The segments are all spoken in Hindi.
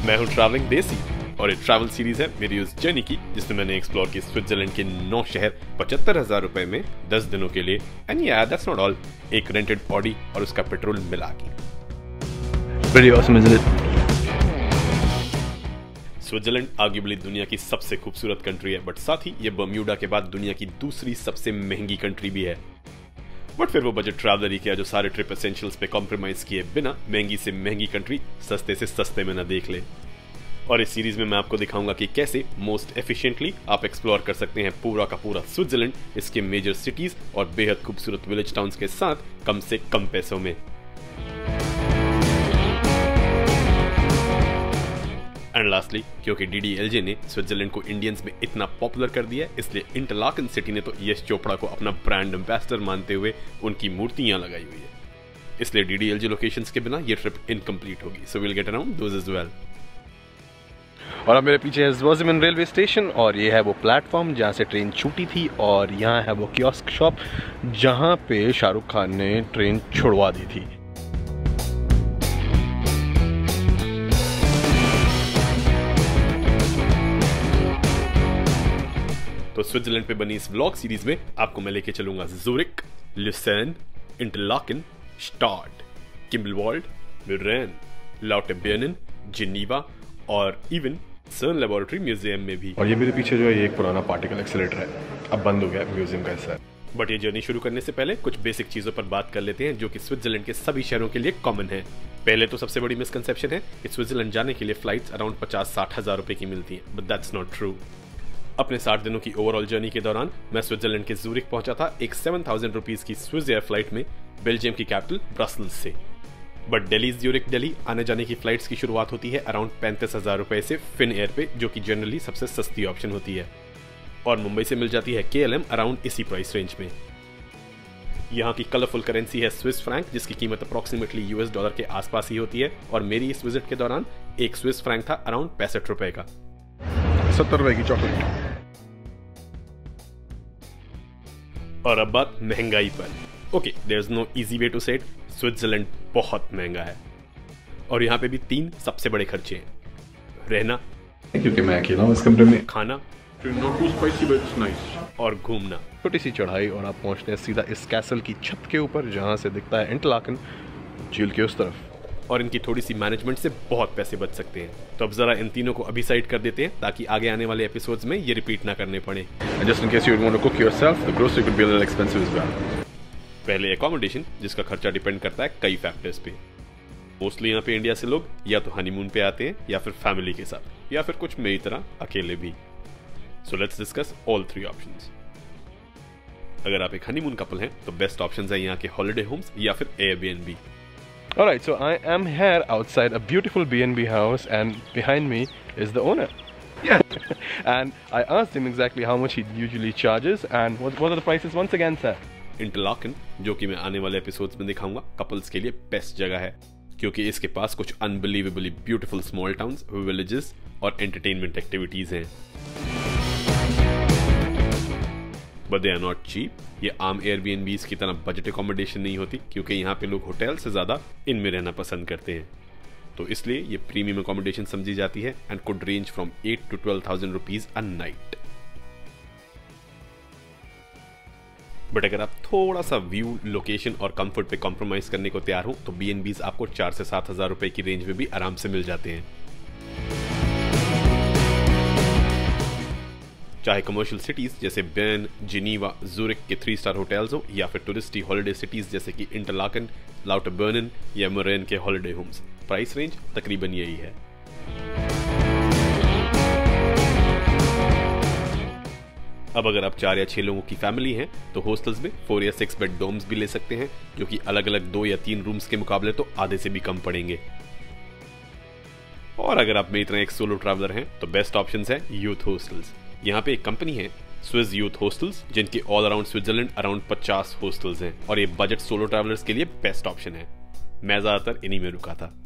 मैं हूं ट्रैवलिंग देसी और एक ट्रैवल सीरीज है मेरी उस जर्नी की जिसमें मैंने एक्सप्लोर की स्विट्जरलैंड के 9 शहर 75,000 रुपए में 10 दिनों के लिए। And yeah that's not all, एक रेंटेड ऑडी और उसका पेट्रोल मिला के। Pretty awesome, isn't it? Switzerland arguably दुनिया की सबसे खूबसूरत कंट्री है, बट साथ ही ये बर्म्यूडा के बाद दुनिया की दूसरी सबसे महंगी कंट्री भी है। बट फिर वो बजट ट्रैवलर ही क्या जो सारे ट्रिप एसेंशियल्स पे कॉम्प्रोमाइज किए बिना महंगी से महंगी कंट्री सस्ते से सस्ते में ना देख ले। और इस सीरीज में मैं आपको दिखाऊंगा कि कैसे मोस्ट एफिशिएंटली आप एक्सप्लोर कर सकते हैं पूरा का पूरा स्विट्जरलैंड, इसके मेजर सिटीज और बेहद खूबसूरत विलेज टाउन्स के साथ कम से कम पैसों में। एंड लास्टली, क्योंकि DDLJ ने स्विट्जरलैंड को इंडियंस में इतना पॉपुलर कर दिया है, इसलिए इंटरलाकन सिटी ने तो यश चोपड़ा को अपना ब्रांड एम्बेसडर मानते हुए उनकी मूर्तियां लगाई हुई है। इसलिए DDLJ लोकेशंस के बिना ये ट्रिप इनकम्प्लीट होगी। So we'll get around those as well. और अब मेरे पीछे है ज़ुर्ich रेलवे स्टेशन और ये है वो प्लेटफॉर्म जहाँ से ट्रेन छूटी थी, और यहाँ है वो कियोस्क शॉप जहाँ पे शाहरुख खान ने ट्रेन छुड़वा दी थी। तो स्विट्जरलैंड पे बनी इस व्लॉग सीरीज में आपको मैं लेके चलूंगा Zurich, Lucerne, Interlaken, Gstaad, Gimmelwald, Mürren, Lauterbrunnen, Geneva और इवन सर्न लेबोरेटरी म्यूजियम में भी। और ये मेरे पीछे जो है ये एक पुराना पार्टिकल एक्सेलेरेटर है, अब बंद हो गया, म्यूजियम का हिस्सा है। बट ये जर्नी शुरू करने से पहले कुछ बेसिक चीजों पर बात कर लेते हैं जो कि स्विट्जरलैंड के सभी शहरों के लिए कॉमन है। पहले तो सबसे बड़ी मिसकंसेप्शन है कि स्विट्जरलैंड जाने के लिए फ्लाइट्स अराउंड 50-60 हजार रुपए की मिलती हैं, बट दैट्स नॉट ट्रू। अपने 60 दिनों की ओवरऑल जर्नी के दौरान मैं स्विट्जरलैंड के ज़ूरिक पहुंचा था एक 7,000 रुपीज की स्विस एयर फ्लाइट में बेल्जियम की कैपिटल ब्रसल्स से। बट दिल्ली ज़ूरिक दिल्ली आने जाने की फ्लाइट्स की शुरुआत होती है अराउंड 35,000 रुपए से फिन एयर पे, जो कि जनरली सबसे सस्ती ऑप्शन होती है। और मुंबई से मिल जाती है KLM अराउंड इसी प्राइस रेंज में। यहाँ की कलरफुल करेंसी है स्विस फ्रैंक, जिसकी कीमत अप्रोक्सीमेटली $US के आसपास ही होती है। और मेरी इस विजिट के दौरान एक स्विस फ्रैंक था अराउंड 65 रुपए का। 70 रुपए की चॉकलेट। और अब बात महंगाई पर। Okay, there is no easy way to say it, Switzerland बहुत महंगा है। और यहाँ पे भी 3 सबसे बड़े खर्चे हैं: रहना, क्योंकि मैं अकेला हूँ इस कमरे में, खाना, Not too spicy, but it's nice. और घूमना। छोटी सी चढ़ाई और आप पहुँचते हैं सीधा इस कैसल की छत के ऊपर जहाँ से दिखता है इंटरलाकेन झील के उस तरफ। और इनकी थोड़ी सी मैनेजमेंट से बहुत पैसे बच सकते हैं। तो अब जरा इन तीनों को अभी साइड कर देते हैं ताकि आगे आने वाले एपिसोड्स में ये रिपीट ना करने पड़े। Just in case you want to cook yourself, the grocery could be a little expensive as well. पहले एकोमोडेशन, जिसका खर्चा डिपेंड करता है कई फैक्टर्स पे। मोस्टली यहाँ पे इंडिया से लोग या तो हनीमून पे आते हैं या फिर फैमिली के साथ, या फिर कुछ मेरी तरह अकेले भी। So let's discuss all 3 options. अगर आप एक हनीमून कपल हैं तो बेस्ट ऑप्शंस है यहाँ के हॉलिडे होम्स या फिर Airbnb। Alright, so I am here outside a beautiful BNB house and behind me is the owner. Yeah. And I asked him exactly how much he usually charges and what are the prices once again, sir? Interlaken, जो कि मैं आने वाले एपिसोड्स में दिखाऊंगा, कपल्स के लिए बेस्ट जगह है क्योंकि इसके पास कुछ unbelievably beautiful small towns, villages और एंटरटेनमेंट एक्टिविटीज हैं। But they are not cheap. ये आम Airbnbs की तरह बजट अकोमोडेशन नहीं होती क्योंकि यहाँ पे लोग होटल से ज्यादा इनमें रहना पसंद करते हैं। तो इसलिए ये प्रीमियम अकोमोडेशन समझी जाती है and could range from 8 to 12,000 rupees a night. But अगर आप थोड़ा सा व्यू, लोकेशन और कंफर्ट पे कॉम्प्रोमाइज करने को तैयार हो तो BNBs आपको 4 से 7 हजार रुपए की रेंज में भी आराम से मिल जाते हैं। चाहे कमर्शियल सिटीज जैसे बर्न, जिनीवा, ज़ूरिक के 3 स्टार होटल्स हो या फिर टूरिस्टी हॉलिडे सिटीज जैसे कि इंटरलाकेन, लाउटरब्रुnnen या म्यूरन के हॉलिडे होम्स, प्राइस रेंज तकरीबन यही है। अब अगर आप 4 या 6 लोगों की फैमिली हैं तो हॉस्टल्स में 4 या 6 बेड डोम्स भी ले सकते हैं, जो कि अलग अलग 2 या 3 रूम्स के मुकाबले तो आधे से भी कम पड़ेंगे। और अगर आप मेरी तरह एक सोलो ट्रैवलर हैं तो बेस्ट ऑप्शंस है यूथ हॉस्टल्स। यहाँ पे एक कंपनी है स्विस यूथ हॉस्टल्स, जिनके all around Switzerland around 50 hostels हैं और ये बजट सोलो ट्रैवलर्स के लिए बेस्ट ऑप्शन है। मैं ज्यादातर इन्हीं में रुका था।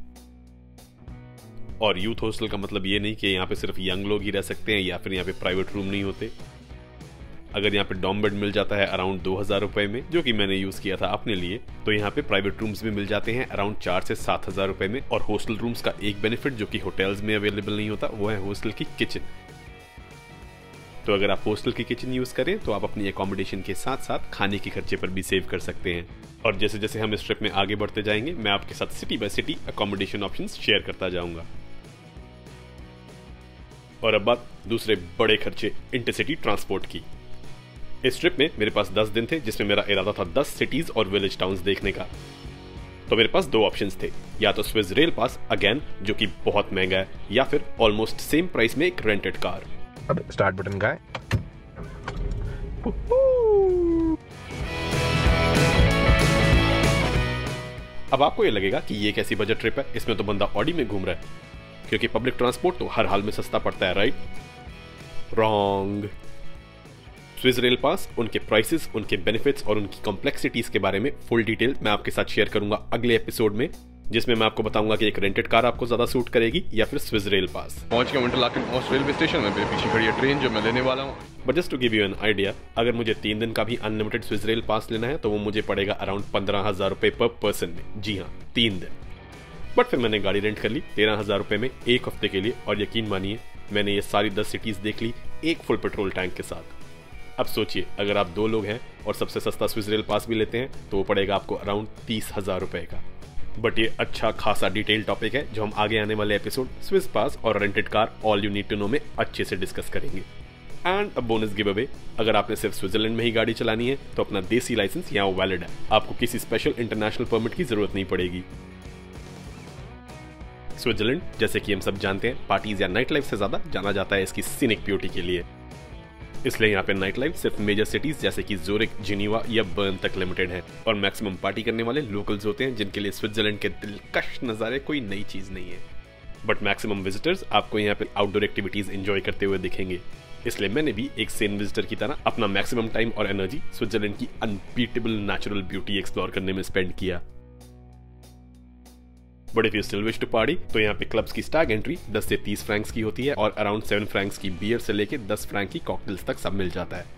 और यूथ हॉस्टल का मतलब ये नहीं कि यहाँ पे सिर्फ यंग लोग ही रह सकते हैं या फिर यहाँ पे प्राइवेट रूम नहीं होते। अगर यहाँ पे डॉर्म बेड मिल जाता है अराउंड 2000 रुपए में, जो कि मैंने यूज किया था अपने लिए, तो यहाँ पे प्राइवेट रूम्स भी मिल जाते हैं अराउंड 4 से 7000 रुपए में। और हॉस्टल रूम्स का एक बेनिफिट जो कि होटल्स में अवेलेबल नहीं होता, वो है हॉस्टल की किचन। तो अगर आप हॉस्टल की किचन यूज करें तो आप अपनी एकोमोडेशन के साथ साथ खाने के खर्चे पर भी सेव कर सकते हैं। और जैसे जैसे हम इस ट्रिप में आगे बढ़ते जाएंगे, मैं आपके साथ city by city accommodation options share करता जाऊंगा। और अब बात दूसरे बड़े खर्चे इंटरसिटी ट्रांसपोर्ट की। इस ट्रिप में मेरे पास 10 दिन थे, जिसमें मेरा इरादा था 10 सिटीज और विलेज टाउन्स देखने का। तो मेरे पास 2 ऑप्शंस थे, या तो स्विस रेल पास अगेन, जो कि बहुत महंगा है, या फिर ऑलमोस्ट सेम प्राइस में एक रेंटेड कार। अब स्टार्ट बटन का है। अब आपको ये लगेगा कि ये कैसी बजट ट्रिप है, इसमें तो बंदा ऑडी में घूम रहा है, क्योंकि पब्लिक ट्रांसपोर्ट तो हर हाल में सस्ता पड़ता है, right? Wrong. Swiss rail pass, उनके प्राइसेस, उनके बेनिफिट्स और उनकी कॉम्प्लेक्सिटीज के बारे में फुल डिटेल मैं आपके साथ शेयर करूंगा अगले एपिसोड में, जिसमें मैं आपको बताऊंगा कि एक रेंटेड कार आपको ज्यादा सूट करेगी या फिर स्विस रेल पास। पहुंच गया इंटरलाकेन रेलवे स्टेशन में, मेरे पीछे खड़ी है ट्रेन जो मैं लेने वाला हूँ। But just to give you an idea, अगर मुझे 3 दिन का भी अनलिमिटेड स्विस रेल पास लेना है तो वो मुझे पड़ेगा अराउंड 15,000 रुपए पर पर्सन में। जी हाँ, 3 दिन। बट फिर मैंने गाड़ी रेंट कर ली 13,000 रुपए में 1 हफ्ते के लिए, और यकीन मानिए मैंने ये सारी 10 सिटीज देख ली एक फुल पेट्रोल टैंक के साथ। अब सोचिए, अगर आप 2 लोग हैं और सबसे सस्ता स्विस रेल पास भी लेते हैं तो वो पड़ेगा आपको अराउंड 30,000 रुपए का। बट ये अच्छा खासा डिटेल टॉपिक है जो हम आगे आने वाले एपिसोड स्विस पास और rented car all you need to know में अच्छे से डिस्कस करेंगे। And a bonus giveaway, अगर आपने सिर्फ स्विट्जरलैंड में ही गाड़ी चलानी है तो अपना देसी लाइसेंस यहाँ वैलिड है, आपको किसी स्पेशल इंटरनेशनल परमिट की जरूरत नहीं पड़ेगी। स्विट्जरलैंड, जैसे कि हम सब जानते हैं, पार्टीज या नाइट लाइफ से ज्यादा जाना जाता है इसकी सीनिक ब्यूटी के लिए। इसलिए यहाँ पे नाइट लाइफ सिर्फ मेजर सिटीज जैसे कि ज़ूरिक, जिनीवा या बर्न तक लिमिटेड है, और मैक्सिमम पार्टी करने वाले लोकल्स होते हैं जिनके लिए स्विट्जरलैंड के दिलकश नज़ारे कोई नई चीज नहीं है। बट मैक्सिमम विजिटर्स आपको यहाँ पे आउटडोर एक्टिविटीज एंजॉय करते हुए दिखेंगे। इसलिए मैंने भी एक सेन विजिटर की तरह अपना मैक्सिमम टाइम और एनर्जी स्विट्जरलैंड की अनबीटेबल नेचुरल ब्यूटी एक्सप्लोर करने में स्पेंड किया। But if you still wish to party, तो यहाँ पे क्लब्स की स्टैग एंट्री 10 से 30 फ्रैंक्स की होती है, और अराउंड 7 फ्रैंक्स की बियर से लेके 10 फ्रैंक की कॉकटेल्स तक सब मिल जाता है।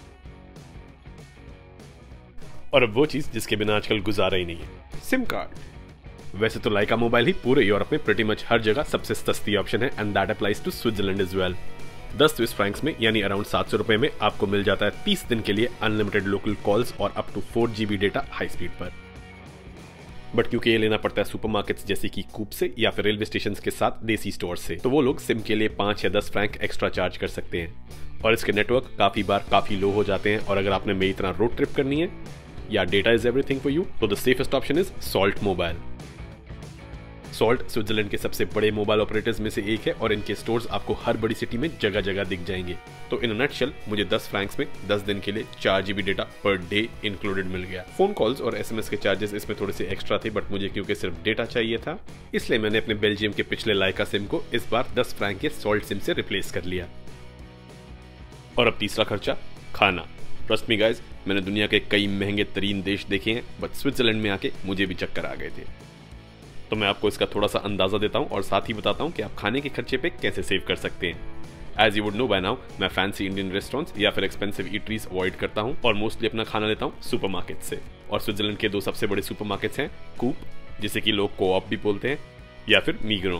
और अब वो चीज जिसके बिना आजकल गुजारा ही नहीं है, सिम कार्ड। वैसे तो लाइका मोबाइल ही पूरे यूरोप में प्रीटी मच हर जगह सबसे सस्ती ऑप्शन है, and that applies to Switzerland as well. 10 Swiss francs में यानी अराउंड 700 रुपए में आपको मिल जाता है 30 दिन के लिए अनलिमिटेड लोकल कॉल्स और up to 4 GB data high speed पर। बट क्योंकि ये लेना पड़ता है सुपरमार्केट्स जैसे कि कूप से या फिर रेलवे स्टेशन के साथ देसी स्टोर से, तो वो लोग सिम के लिए 5 या 10 फ्रैंक एक्स्ट्रा चार्ज कर सकते हैं। और इसके नेटवर्क काफी बार काफी लो हो जाते हैं, और अगर आपने मेरी तरह रोड ट्रिप करनी है या data is everything for you, तो the safest option is Salt Mobile. Salt Switzerland के सबसे बड़े मोबाइल ऑपरेटर्स में से एक है, और इनके स्टोर्स आपको हर बड़ी सिटी में जगह जगह दिख जाएंगे। तो इन अ नटशेल मुझे 10 फ्रैंक्स में 10 दिन के लिए 4 GB data per day included मिल गया। फोन कॉल्स और SMS के चार्जेस इसमें थोड़े से एक्स्ट्रा थे, बट मुझे क्योंकि सिर्फ डेटा चाहिए था, इसलिए मैंने अपने बेल्जियम के पिछले लाइका सिम को इस बार 10 फ्रैंक के सॉल्ट सिम से रिप्लेस कर लिया। और अब तीसरा खर्चा, खाना। ट्रस्ट मी गाइज, मैंने दुनिया के कई महंगे तरीन देश देखे हैं, बट स्विट्जरलैंड में आके मुझे भी चक्कर आ गए थे। तो मैं आपको इसका थोड़ा सा अंदाजा देता हूँ और साथ ही बताता हूँ कि आप खाने के खर्चे पे कैसे सेव कर सकते हैं। As you would know by now, मैं फैंसी इंडियन रेस्टोरेंट्स या फिर एक्सपेंसिव ईटरीज अवॉइड करता हूँ, और मोस्टली अपना खाना लेता हूँ सुपरमार्केट से। और स्विट्जरलैंड के 2 सबसे बड़े सुपरमार्केट्स हैं, कूप, जिसे कि लोग कोऑप भी बोलते हैं, या फिर मीग्रो।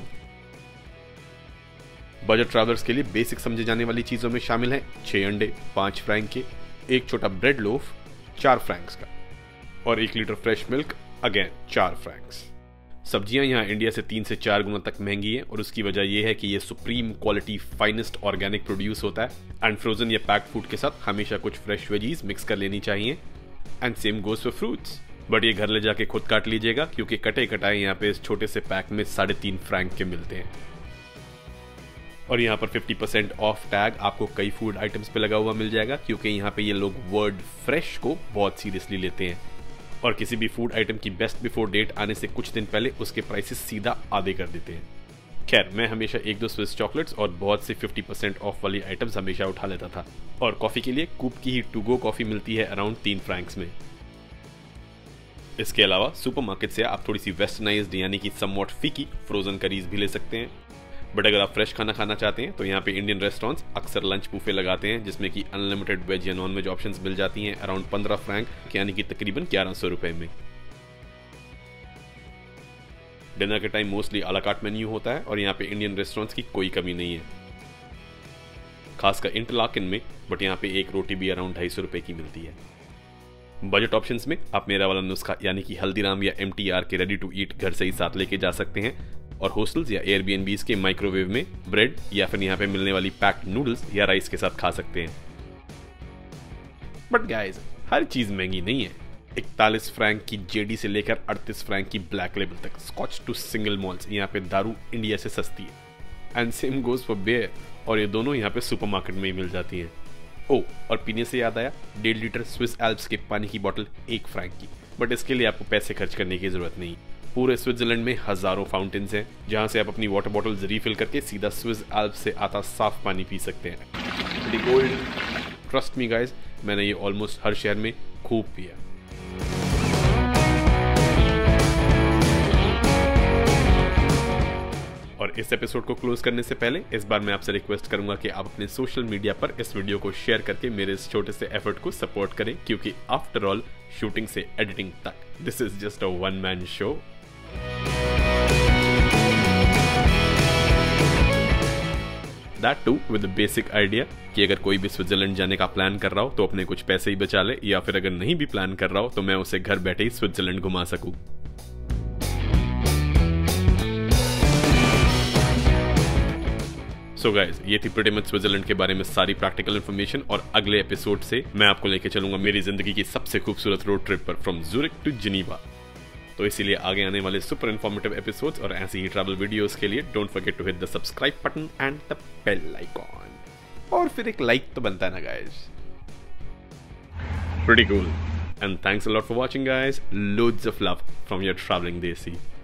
बजट ट्रैवलर्स के लिए बेसिक समझे जाने वाली चीजों में शामिल है 6 अंडे 5 फ्रैंक के, एक छोटा ब्रेड लोफ 4 फ्रैंक्स का, और 1 litre fresh milk again 4 francs. सब्जियां यहाँ इंडिया से 3 से 4 गुना तक महंगी है, और उसकी वजह यह है कि ये supreme quality finest organic produce होता है, एंड फ्रोजन या पैक्ड फूड के साथ हमेशा कुछ फ्रेश वेजीज मिक्स कर लेनी चाहिए, and same goes for fruits. But ये घर ले जाके खुद काट लीजिएगा, क्योंकि कटे कटाए यहाँ पे इस छोटे से पैक में 3.5 फ्रैंक के मिलते हैं। और यहाँ पर 50% ऑफ टैग आपको कई फूड आइटम्स पे लगा हुआ मिल जाएगा, क्योंकि यहाँ पे ये लोग वर्ड फ्रेश को बहुत सीरियसली लेते हैं, और किसी भी फूड आइटम की बेस्ट बिफोर डेट आने से कुछ दिन पहले उसके प्राइसेस सीधा आधे कर देते हैं। खैर, मैं हमेशा 1-2 स्विस चॉकलेट्स और बहुत से 50% ऑफ वाली आइटम्स हमेशा उठा लेता था, और कॉफी के लिए कूप की ही टू गो कॉफी मिलती है अराउंड 3 फ्रैंक्स में। इसके अलावा सुपरमार्केट से आप थोड़ी सी वेस्टर्नाइज्ड यानी कि समवॉट फीकी फ्रोजन करीज भी ले सकते हैं, बट अगर आप फ्रेश खाना खाना चाहते हैं तो यहाँ पे इंडियन रेस्टोरेंट्स अक्सर लंच बुफे लगाते हैं जिसमें कि अनलिमिटेड वेज या नॉन वेज ऑप्शंस मिल जाती हैं अराउंड 15 फ्रैंक यानी कि तकरीबन 1100 रुपए में। डिनर के time mostly a la carte menu होता है और यहाँ पे इंडियन रेस्टोरेंट्स की कोई कमी नहीं है, खासकर इंटरलाकेन में। बट यहाँ पे एक रोटी भी अराउंड 250 रुपए की मिलती है। बजट ऑप्शंस में आप मेरा वाला नुस्खा यानी कि हल्दीराम या MTR के रेडी टू ईट घर से ही साथ लेके जा सकते हैं और हॉस्टल्स या एयरबीएनबीज के माइक्रोवेव में ब्रेड या फिर यहाँ पे मिलने वाली पैक्ड नूडल्स या राइस के साथ खा सकते हैं। बट गाइस, हर चीज महंगी नहीं है। 41 फ्रैंक की जेडी से लेकर 38 फ्रैंक की ब्लैक लेबल तक स्कॉच टू सिंगल मॉल्स यहाँ पे दारू इंडिया से सस्ती है। And same goes for beer, और ये दोनों यहाँ पे सुपरमार्केट में ही मिल जाती हैं। ओ, और पीने से याद आया, 1.5 लीटर स्विस एल्प्स के पानी की बोतल 1 फ्रैंक की। बट इसके लिए आपको पैसे खर्च करने की जरूरत नहीं। पूरे स्विट्जरलैंड में हजारों फाउंटेन्स हैं जहां से आप अपनी वाटर बॉटल्स रीफिल करके सीधा स्विस एल्प्स से आता साफ पानी पी सकते हैं। ट्रस्ट मी गाइस, मैंने ये ऑलमोस्ट हर शहर में खूब पिया। और इस एपिसोड को क्लोज करने से पहले इस बार मैं आपसे रिक्वेस्ट करूंगा कि आप अपने सोशल मीडिया पर इस वीडियो को शेयर करके मेरे इस छोटे से एफर्ट को सपोर्ट करें, क्योंकि आफ्टर ऑल शूटिंग से एडिटिंग तक this is just a one man show. That too with the basic idea कि अगर कोई भी स्विट्जरलैंड जाने का प्लान कर रहा हो तो अपने कुछ पैसे ही बचा ले, या फिर अगर नहीं भी प्लान कर रहा हो तो मैं उसे घर बैठे ही स्विट्जरलैंड घुमा सकूं। सो गाइज, ये थी प्रीटी मच स्विट्जरलैंड के बारे में सारी प्रैक्टिकल इन्फॉर्मेशन, और अगले एपिसोड से मैं आपको लेके चलूंगा मेरी जिंदगी की सबसे खूबसूरत रोड ट्रिप पर फ्रॉम ज़ुरिक टू जिनीवा। तो इसीलिए आगे आने वाले सुपर इन्फॉर्मेटिव एपिसोड्स और ऐसी ही ट्रैवल वीडियोस के लिए don't forget to hit the subscribe button and the bell icon, और फिर एक लाइक तो बनता है ना guys. Pretty cool, and thanks a lot for watching guys. Loads of love from your travelling देसी।